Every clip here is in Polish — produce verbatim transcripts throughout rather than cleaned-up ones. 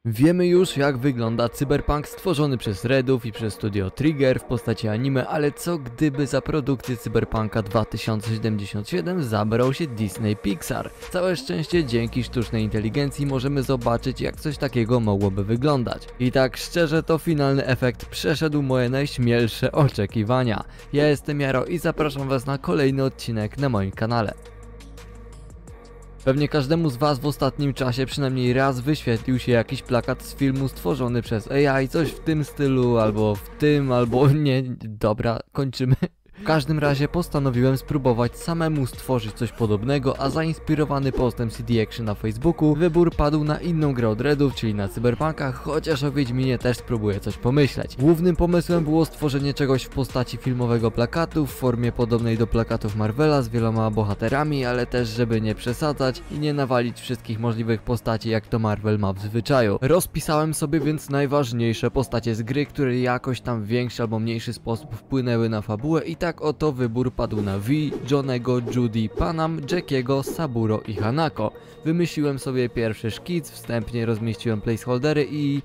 Wiemy już, jak wygląda cyberpunk stworzony przez Redów i przez studio Trigger w postaci anime, ale co gdyby za produkcję Cyberpunka dwa tysiące siedemdziesiąt siedem zabrał się Disney Pixar? Całe szczęście dzięki sztucznej inteligencji możemy zobaczyć, jak coś takiego mogłoby wyglądać. I tak szczerze, to finalny efekt przeszedł moje najśmielsze oczekiwania. Ja jestem Jaro i zapraszam was na kolejny odcinek na moim kanale. Pewnie każdemu z was w ostatnim czasie przynajmniej raz wyświetlił się jakiś plakat z filmu stworzony przez A I, coś w tym stylu, albo w tym, albo nie, dobra, kończymy. W każdym razie postanowiłem spróbować samemu stworzyć coś podobnego, a zainspirowany postem C D Action na Facebooku, wybór padł na inną grę od Redów, czyli na Cyberpunka, chociaż o Wiedźminie też spróbuję coś pomyśleć. Głównym pomysłem było stworzenie czegoś w postaci filmowego plakatu, w formie podobnej do plakatów Marvela z wieloma bohaterami, ale też żeby nie przesadzać i nie nawalić wszystkich możliwych postaci, jak to Marvel ma w zwyczaju. Rozpisałem sobie więc najważniejsze postacie z gry, które jakoś tam w większy albo mniejszy sposób wpłynęły na fabułę i tak oto wybór padł na V, Johnego, Judy, Panam, Jackiego, Saburo i Hanako. Wymyśliłem sobie pierwszy szkic, wstępnie rozmieściłem placeholdery i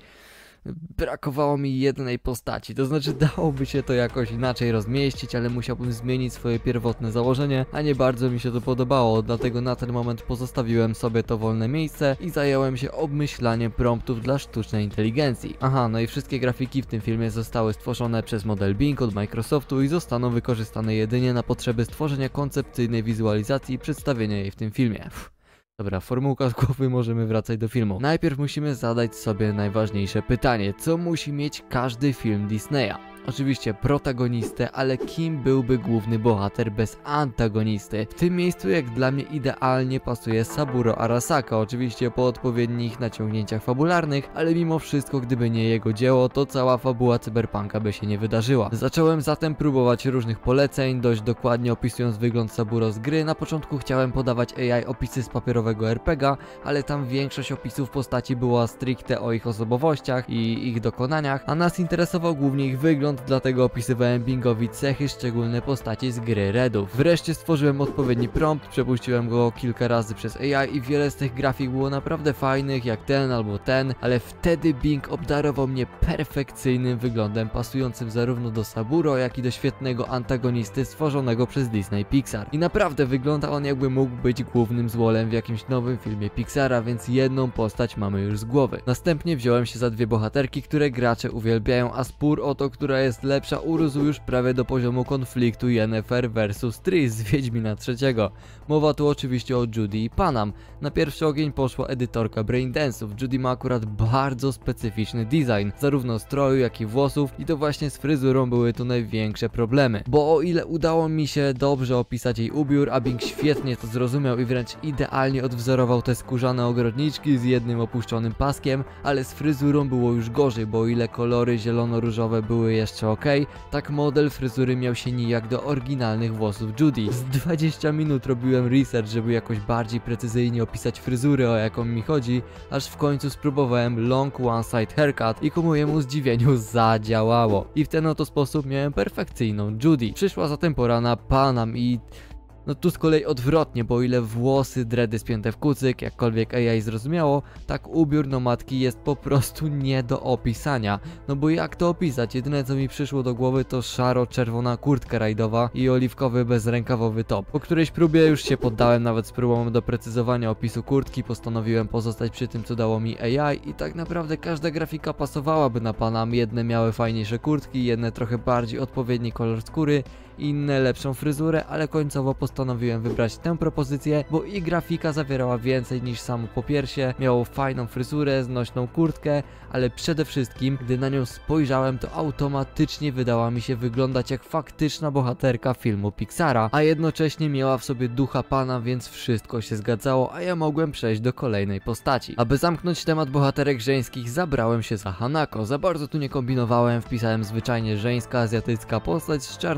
brakowało mi jednej postaci, to znaczy dałoby się to jakoś inaczej rozmieścić, ale musiałbym zmienić swoje pierwotne założenie, a nie bardzo mi się to podobało, dlatego na ten moment pozostawiłem sobie to wolne miejsce i zająłem się obmyślaniem promptów dla sztucznej inteligencji. Aha, no i wszystkie grafiki w tym filmie zostały stworzone przez model Bing od Microsoftu i zostaną wykorzystane jedynie na potrzeby stworzenia koncepcyjnej wizualizacji i przedstawienia jej w tym filmie. Uff. Dobra, formułka z głowy, możemy wracać do filmu. Najpierw musimy zadać sobie najważniejsze pytanie, co musi mieć każdy film Disneya? Oczywiście protagonistę, ale kim byłby główny bohater bez antagonisty? W tym miejscu jak dla mnie idealnie pasuje Saburo Arasaka, oczywiście po odpowiednich naciągnięciach fabularnych, ale mimo wszystko gdyby nie jego dzieło, to cała fabuła Cyberpunka by się nie wydarzyła. Zacząłem zatem próbować różnych poleceń, dość dokładnie opisując wygląd Saburo z gry. Na początku chciałem podawać A I opisy z papierowego R P G a, ale tam większość opisów postaci była stricte o ich osobowościach i ich dokonaniach, a nas interesował głównie ich wygląd, dlatego opisywałem Bingowi cechy szczególne postaci z gry Redów. Wreszcie stworzyłem odpowiedni prompt, przepuściłem go kilka razy przez A I i wiele z tych grafik było naprawdę fajnych, jak ten albo ten, ale wtedy Bing obdarował mnie perfekcyjnym wyglądem, pasującym zarówno do Saburo, jak i do świetnego antagonisty stworzonego przez Disney Pixar. I naprawdę wygląda on, jakby mógł być głównym złolem w jakimś nowym filmie Pixara, więc jedną postać mamy już z głowy. Następnie wziąłem się za dwie bohaterki, które gracze uwielbiają, a spór o to, która jest lepsza, urósł już prawie do poziomu konfliktu Yennefer versus Triss z Wiedźmina trzeciego. Mowa tu oczywiście o Judy i Panam. Na pierwszy ogień poszła edytorka Braindance'ów. Judy ma akurat bardzo specyficzny design, zarówno stroju, jak i włosów, i to właśnie z fryzurą były tu największe problemy. Bo o ile udało mi się dobrze opisać jej ubiór, a Bing świetnie to zrozumiał i wręcz idealnie odwzorował te skórzane ogrodniczki z jednym opuszczonym paskiem, ale z fryzurą było już gorzej, bo o ile kolory zielono-różowe były jeszcze ok, tak model fryzury miał się nijak do oryginalnych włosów Judy. Z dwadzieścia minut robiłem research, żeby jakoś bardziej precyzyjnie opisać fryzurę, o jaką mi chodzi, aż w końcu spróbowałem long one side haircut i ku mojemu zdziwieniu zadziałało. I w ten oto sposób miałem perfekcyjną Judy. Przyszła zatem pora na Panam i... no tu z kolei odwrotnie, bo o ile włosy, dredy spięte w kucyk, jakkolwiek A I zrozumiało, tak ubiór nomadki jest po prostu nie do opisania. No bo jak to opisać? Jedyne co mi przyszło do głowy to szaro-czerwona kurtka rajdowa i oliwkowy bezrękawowy top. Po którejś próbie już się poddałem, nawet z próbą doprecyzowania opisu kurtki, postanowiłem pozostać przy tym, co dało mi A I i tak naprawdę każda grafika pasowałaby na Panam. Jedne miały fajniejsze kurtki, jedne trochę bardziej odpowiedni kolor skóry, inne lepszą fryzurę, ale końcowo postanowiłem wybrać tę propozycję, bo i grafika zawierała więcej niż samo popiersie, miało fajną fryzurę, znośną kurtkę, ale przede wszystkim, gdy na nią spojrzałem, to automatycznie wydała mi się wyglądać jak faktyczna bohaterka filmu Pixara, a jednocześnie miała w sobie ducha Pana, więc wszystko się zgadzało, a ja mogłem przejść do kolejnej postaci. Aby zamknąć temat bohaterek żeńskich, zabrałem się za Hanako. Za bardzo tu nie kombinowałem, wpisałem zwyczajnie żeńska, azjatycka postać z czarnymi związkami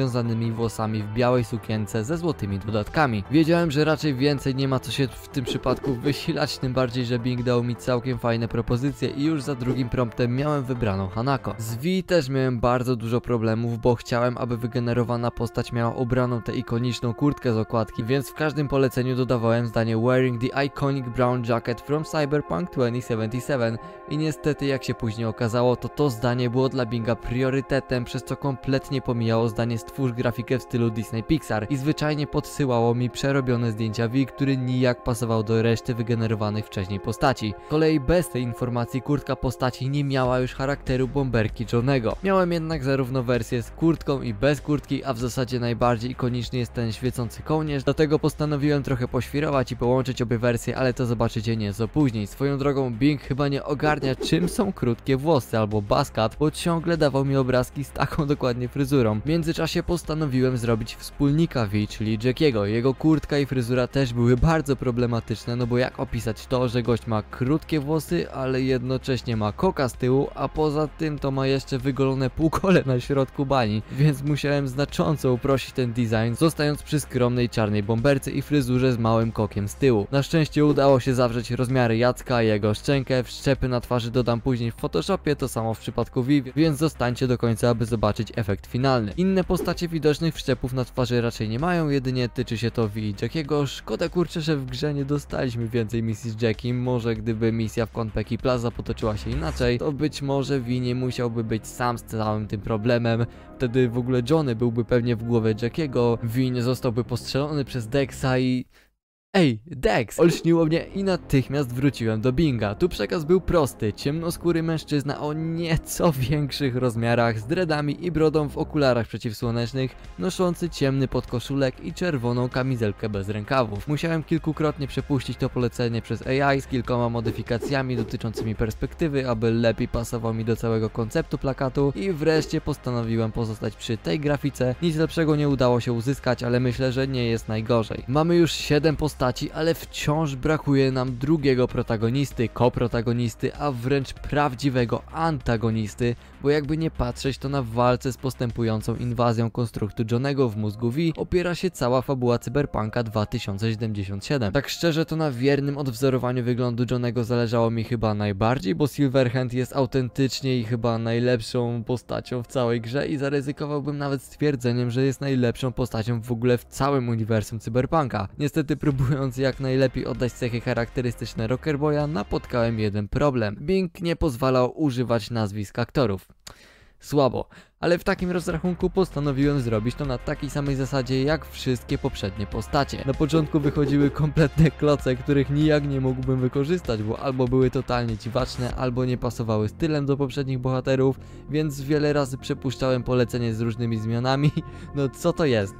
rozwiązanymi włosami w białej sukience ze złotymi dodatkami. Wiedziałem, że raczej więcej nie ma co się w tym przypadku wysilać, tym bardziej, że Bing dał mi całkiem fajne propozycje i już za drugim promptem miałem wybraną Hanako. Z Vi też miałem bardzo dużo problemów, bo chciałem, aby wygenerowana postać miała ubraną tę ikoniczną kurtkę z okładki, więc w każdym poleceniu dodawałem zdanie wearing the iconic brown jacket from Cyberpunk dwa tysiące siedemdziesiąt siedem i niestety, jak się później okazało, to to zdanie było dla Binga priorytetem, przez co kompletnie pomijało zdanie stwórz grafikę w stylu Disney Pixar i zwyczajnie podsyłało mi przerobione zdjęcia Vi, który nijak pasował do reszty wygenerowanych wcześniej postaci. Z kolei bez tej informacji kurtka postaci nie miała już charakteru bomberki Johnego. Miałem jednak zarówno wersję z kurtką i bez kurtki, a w zasadzie najbardziej ikoniczny jest ten świecący kołnierz, dlatego postanowiłem trochę poświrować i połączyć obie wersje, ale to zobaczycie nieco później. Swoją drogą Bing chyba nie ogarnia, czym są krótkie włosy albo buzzcut, bo ciągle dawał mi obrazki z taką dokładnie fryzurą. W międzyczasie postanowiłem zrobić wspólnika Vi, czyli Jackiego. Jego kurtka i fryzura też były bardzo problematyczne, no bo jak opisać to, że gość ma krótkie włosy, ale jednocześnie ma koka z tyłu, a poza tym to ma jeszcze wygolone półkole na środku bani, więc musiałem znacząco uprościć ten design, zostając przy skromnej czarnej bomberce i fryzurze z małym kokiem z tyłu. Na szczęście udało się zawrzeć rozmiary Jacka, jego szczękę, wszczepy na twarzy dodam później w Photoshopie, to samo w przypadku Vi, więc zostańcie do końca, aby zobaczyć efekt finalny. Inne postacie widocznych wszczepów na twarzy raczej nie mają, jedynie tyczy się to Vi i Jackiego. Szkoda kurczę, że w grze nie dostaliśmy więcej misji z Jackiem, może gdyby misja w Konpeki Plaza potoczyła się inaczej, to być może Vi nie musiałby być sam z całym tym problemem, wtedy w ogóle Johnny byłby pewnie w głowie Jackiego, Vi nie zostałby postrzelony przez Dexa i... Ej, Dex! Olśniło mnie i natychmiast wróciłem do Binga. Tu przekaz był prosty. Ciemnoskóry mężczyzna o nieco większych rozmiarach, z dreadami i brodą w okularach przeciwsłonecznych, noszący ciemny podkoszulek i czerwoną kamizelkę bez rękawów. Musiałem kilkukrotnie przepuścić to polecenie przez A I z kilkoma modyfikacjami dotyczącymi perspektywy, aby lepiej pasował mi do całego konceptu plakatu i wreszcie postanowiłem pozostać przy tej grafice. Nic lepszego nie udało się uzyskać, ale myślę, że nie jest najgorzej. Mamy już siedem postaci, ale wciąż brakuje nam drugiego protagonisty, koprotagonisty, a wręcz prawdziwego antagonisty, bo jakby nie patrzeć, to na walce z postępującą inwazją konstruktu Johnego w mózgu Vi opiera się cała fabuła Cyberpunka dwa tysiące siedemdziesiąt siedem. Tak szczerze, to na wiernym odwzorowaniu wyglądu Johnego zależało mi chyba najbardziej, bo Silverhand jest autentycznie i chyba najlepszą postacią w całej grze i zaryzykowałbym nawet stwierdzeniem, że jest najlepszą postacią w ogóle w całym uniwersum Cyberpunka. Niestety próbując jak najlepiej oddać cechy charakterystyczne Rockerboya, napotkałem jeden problem. Bing nie pozwalał używać nazwisk aktorów. Słabo, ale w takim rozrachunku postanowiłem zrobić to na takiej samej zasadzie jak wszystkie poprzednie postacie. Na początku wychodziły kompletne kloce, których nijak nie mógłbym wykorzystać, bo albo były totalnie dziwaczne, albo nie pasowały stylem do poprzednich bohaterów, więc wiele razy przepuszczałem polecenie z różnymi zmianami. No co to jest?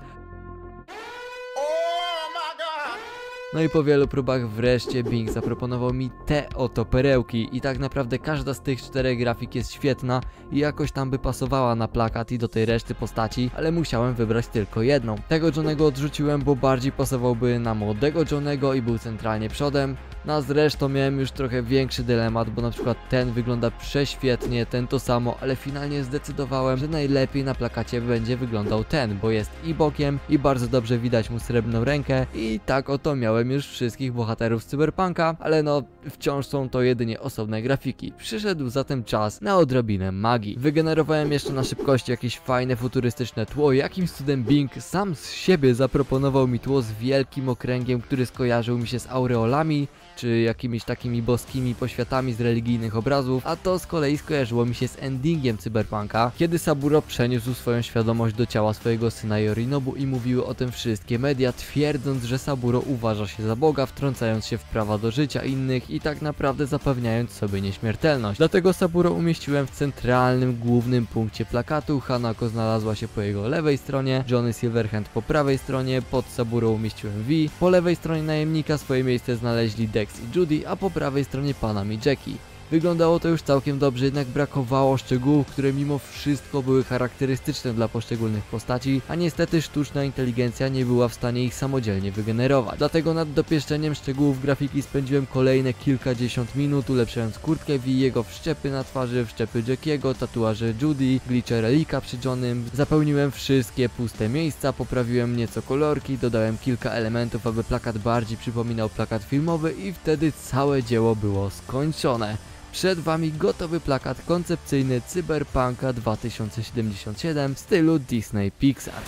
No i po wielu próbach wreszcie Bing zaproponował mi te oto perełki i tak naprawdę każda z tych czterech grafik jest świetna i jakoś tam by pasowała na plakat i do tej reszty postaci, ale musiałem wybrać tylko jedną. Tego Johnego odrzuciłem, bo bardziej pasowałby na młodego Johnego i był centralnie przodem. No a zresztą miałem już trochę większy dylemat, bo na przykład ten wygląda prześwietnie, ten to samo, ale finalnie zdecydowałem, że najlepiej na plakacie będzie wyglądał ten, bo jest i bokiem i bardzo dobrze widać mu srebrną rękę i tak oto miałem już wszystkich bohaterów z Cyberpunka, ale no wciąż są to jedynie osobne grafiki. Przyszedł zatem czas na odrobinę magii. Wygenerowałem jeszcze na szybkości jakieś fajne futurystyczne tło, jakimś cudem Bing sam z siebie zaproponował mi tło z wielkim okręgiem, który skojarzył mi się z aureolami, czy jakimiś takimi boskimi poświatami z religijnych obrazów, a to z kolei skojarzyło mi się z endingiem Cyberpunka, kiedy Saburo przeniósł swoją świadomość do ciała swojego syna Yorinobu i mówiły o tym wszystkie media, twierdząc, że Saburo uważa się za Boga, wtrącając się w prawa do życia innych i tak naprawdę zapewniając sobie nieśmiertelność. Dlatego Saburo umieściłem w centralnym, głównym punkcie plakatu, Hanako znalazła się po jego lewej stronie, Johnny Silverhand po prawej stronie, pod Saburo umieściłem Vi, po lewej stronie najemnika swoje miejsce znaleźli Dex i Judy, a po prawej stronie Panam i Jackie. Wyglądało to już całkiem dobrze, jednak brakowało szczegółów, które mimo wszystko były charakterystyczne dla poszczególnych postaci, a niestety sztuczna inteligencja nie była w stanie ich samodzielnie wygenerować. Dlatego nad dopieszczeniem szczegółów grafiki spędziłem kolejne kilkadziesiąt minut, ulepszając kurtkę V, jego wszczepy na twarzy, wszczepy Jackiego, tatuaże Judy, glicze Relika przy Johnym. Zapełniłem wszystkie puste miejsca, poprawiłem nieco kolorki, dodałem kilka elementów, aby plakat bardziej przypominał plakat filmowy i wtedy całe dzieło było skończone. Przed wami gotowy plakat koncepcyjny Cyberpunka dwa tysiące siedemdziesiąt siedem w stylu Disney Pixar.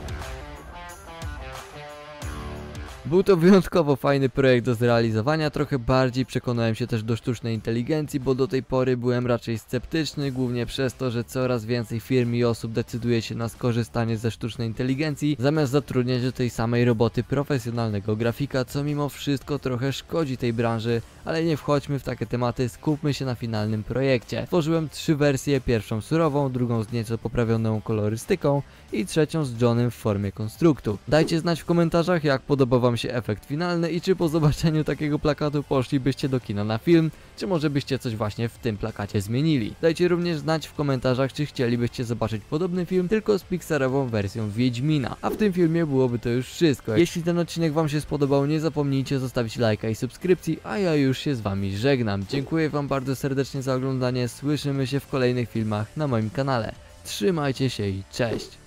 Był to wyjątkowo fajny projekt do zrealizowania, trochę bardziej przekonałem się też do sztucznej inteligencji, bo do tej pory byłem raczej sceptyczny, głównie przez to, że coraz więcej firm i osób decyduje się na skorzystanie ze sztucznej inteligencji, zamiast zatrudniać do tej samej roboty profesjonalnego grafika, co mimo wszystko trochę szkodzi tej branży, ale nie wchodźmy w takie tematy, skupmy się na finalnym projekcie. Tworzyłem trzy wersje, pierwszą surową, drugą z nieco poprawioną kolorystyką i trzecią z Johnem w formie konstruktu. Dajcie znać w komentarzach, jak podobał wam się efekt finalny i czy po zobaczeniu takiego plakatu poszlibyście do kina na film, czy może byście coś właśnie w tym plakacie zmienili. Dajcie również znać w komentarzach, czy chcielibyście zobaczyć podobny film, tylko z Pixarową wersją Wiedźmina. A w tym filmie byłoby to już wszystko. Jeśli ten odcinek wam się spodobał, nie zapomnijcie zostawić lajka i subskrypcji, a ja już się z wami żegnam. Dziękuję wam bardzo serdecznie za oglądanie, słyszymy się w kolejnych filmach na moim kanale. Trzymajcie się i cześć!